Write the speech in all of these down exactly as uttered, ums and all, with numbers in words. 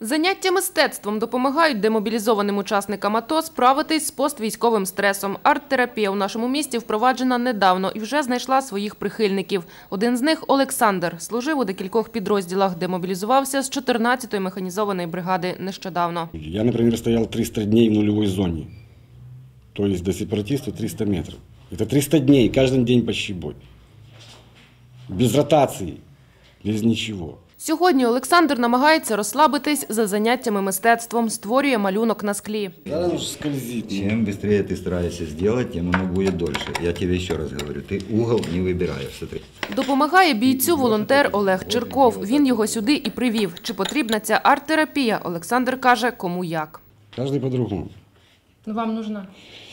Заняття мистецтвом допомагають демобілізованим учасникам АТО справитись з поствійськовим стресом. Арт-терапія у нашому місті впроваджена недавно і вже знайшла своїх прихильників. Один з них – Олександр. Служив у декількох підрозділах, демобілізувався з чотирнадцятої механізованої бригади нещодавно. Я, наприклад, стояв триста днів в нульовій зоні. Тобто до сепаратистів триста метрів. Це триста днів, кожен день почти бой. Без ротації, без нічого. Сьогодні Олександр намагається розслабитись за заняттями мистецтвом, створює малюнок на склі. Зараз скользить. Чим швидше ти стараєшся зробити, тим воно буде довше. Я тобі ще раз говорю, ти угол не вибираєш. Смотри. Допомагає бійцю волонтер Олег Чирков. Він його сюди і привів. Чи потрібна ця арт-терапія, Олександр каже, кому як. Кожен по-другому. Ну, вам нужна?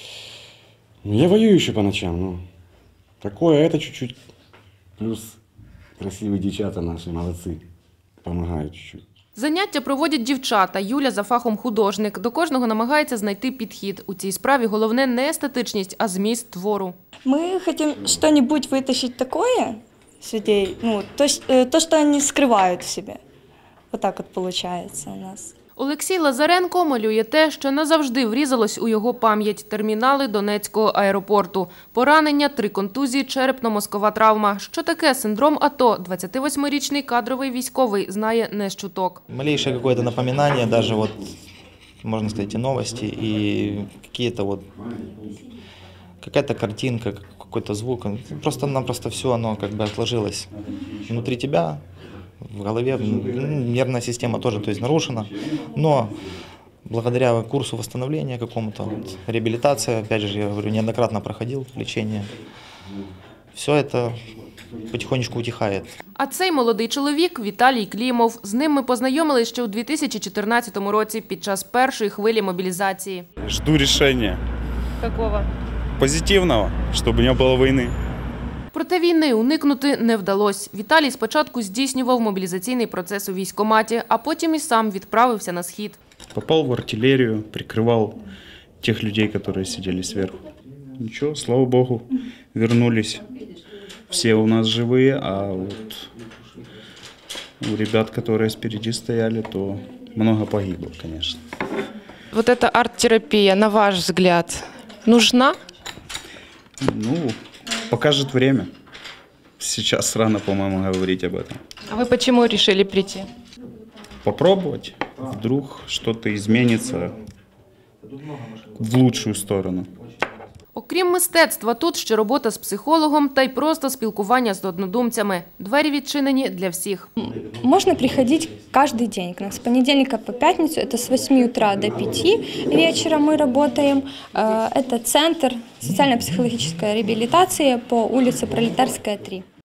Я воюю ще по ночам. Ну. Такое, а це чуть-чуть. Плюс красиві дівчата наші, молодці. Помагають чуть-чуть. Заняття проводять дівчата. Юля за фахом художник. До кожного намагається знайти підхід. У цій справі головне не естетичність, а зміст твору. Мы хотим что-нибудь вытащить такое с людей, ну, то, то, что они скрывают в себе. Вот так вот получается у нас. Олексій Лазаренко малює те, що назавжди врізалось у його пам'ять – термінали Донецького аеропорту. Поранення, три контузії, черепно-мозкова травма. Що таке синдром АТО? двадцятивосьмирічний кадровий військовий знає не з чуток. Малейшее какое-то напоминание, даже вот, можно сказать, и новости, и какие-то вот, какая-то картинка, какой-то звук. Просто-напросто все оно как бы отложилось внутри тебя. В голове нервная система тоже, то есть, нарушена, но благодаря курсу восстановления какому-то, вот, реабилитация, опять же, я говорю, неоднократно проходил лечение, все это потихонечку утихает. А цей молодий чоловік – Віталій Клімов. З ним ми познайомились ще у дві тисячі чотирнадцятому році під час першої хвилі мобілізації. Жду рішення. Якого? Позитивного, щоб не було війни. Проте війни уникнути не вдалося. Віталій спочатку здійснював мобілізаційний процес у військкоматі, а потім і сам відправився на схід. Попав в артилерію, прикривав тих людей, які сиділи зверху. Нічого, слава Богу, вернулись. Всі у нас живі, а от у ребят, які спереди стояли, то много погибло, звісно. Вот эта арт-терапия, на ваш взгляд, нужна? Ну, покажет время. Сейчас рано, по-моему, говорить об этом. А вы почему решили прийти? Попробовать. Вдруг что-то изменится в лучшую сторону. Окрім мистецтва, тут ще робота з психологом та й просто спілкування з однодумцями. Двері відчинені для всіх. Можно приходить каждый день к нам. С понедельника по пятницу, это с восьми утра до пяти вечера мы работаем. Это центр социально-психологической реабилитации по улице Пролетарская, три.